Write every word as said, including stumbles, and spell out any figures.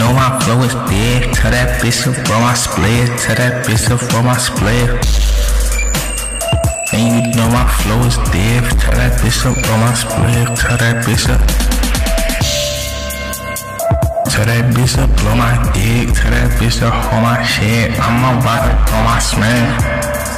know my flow is dead. Tell that bitch up for my split. Tell that bitch up for my split. And you know my flow is dead. Tell that bitch up for my split. Tell that bitch up. Tell that bitch up blow my dick. Tell that bitch up hold my shit. I'm about to throw my smash.